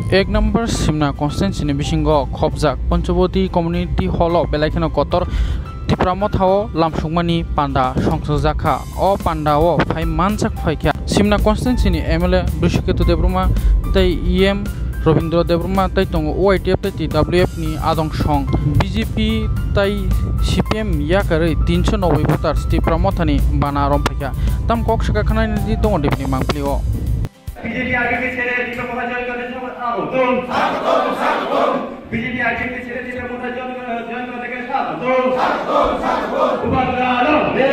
एक number Simna constituency बिसिंग खबजाक पंचवटी कम्युनिटी हल बेलायखेनो कतर टिप्रा मथाओ लामसुकमानी पांडा संसजाखा ओ पांडाओ फाइ मानसाक फाइखा Simna constituency MLA Brishaketu Debbarma तै EM Rabindra Debbarma तै तंगो OITF तै TWF नि आदं सं BJP तै CPIM Yakarwi 390 voters Tipra Mothani Bana romkha tam kok saka khanai ni dong dipni mangplio BJP आगे के छेड़े Tipra Motha जॉइन करने से स्वागतम BJP आगे के छेड़े Tipra Motha जॉइन करने के स्वागतम उपाध्याय ने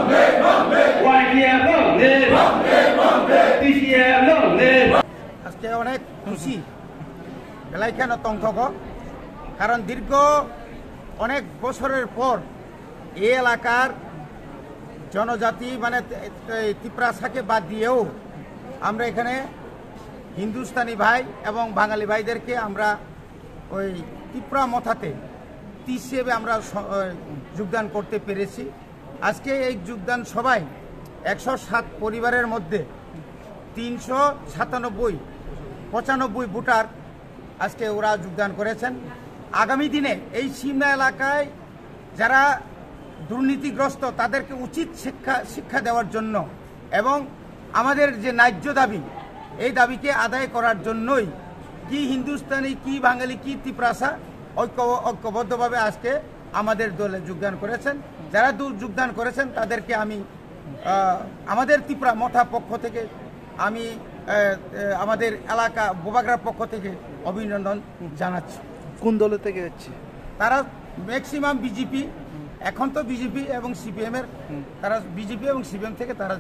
YTF ने TCM ने আজকে অনেক খুশি বেলাইখান তংথক কারণ দীর্ঘ অনেক বছরের পর এই এলাকার জনজাতি মানে তিপ্রাসাকে বাদ দিয়েও আমরা এখানে হিন্দুস্তানি ভাই এবং বাঙালি ভাইদেরকে আমরা ওই টিপ্রা মথাতে হিসেবে আমরা যোগদান করতে পেরেছি। আজকে এই যোগদান সবাই 107 পরিবারের মধ্যে 395 ভোটার আজকে ওরা যোগদান করেছেন। আগামী দিনে এই সিমনা এলাকায় যারা দুর্নীতিগ্রস্ত তাদেরকে উচিত শিক্ষা দেওয়ার জন্য এবং আমাদের যে ন্যায্য দাবি এই দাবিকে আদায় করার জন্যই কি হিন্দুস্তানি কি বাঙালি কি তিপ্রাসা ঐক্যবদ্ধভাবে আজকে আমাদের দলে যোগদান করেছেন। যারা যোগদান করেছেন তাদেরকে আমি আমাদের ত্রিপুরা মথা পক্ষ থেকে আমি আমাদের এলাকা বোবাগ্রার পক্ষ থেকে অভিনন্দন জানাচ্ছি। কোন দল থেকে যাচ্ছে তারা? ম্যাক্সিমাম বিজেপি, এখন তো বিজেপি এবং সিপিএম এর তারা বিজেপি এবং সিপিএম থেকে তারা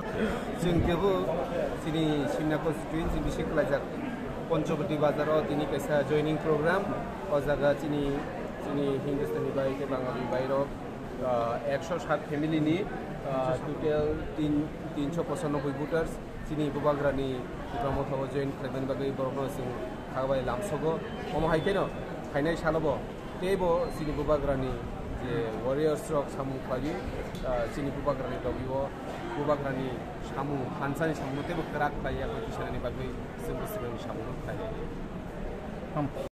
सिमना कन्स्टिट्युएन्सी विषय कलाजार पंचवटी बाजार दिनै कैसा जॉइनिंग प्रोग्राम और जगह चिनी हिंदुस्तानी भाई के बांगाली भाईर 107 फैमिली टोटल 395 भोटार्स चिनी बुबाग्रानी टिप्रा मथाओ जॉइन खालामनायनि बागै बर'फोरा जों थाबाय लामसखो अम हायखेनो फाइनाय सालबो तेबो चिनी बुबाग्रानि जे वारियर्स रक सामु फागि चिनी बुबाग्रानि दबियो बुबाग्रानि सामु हानसानि सामु तेबो कराक बाया किसाननि बागै जों गोसोनि सामु थायो।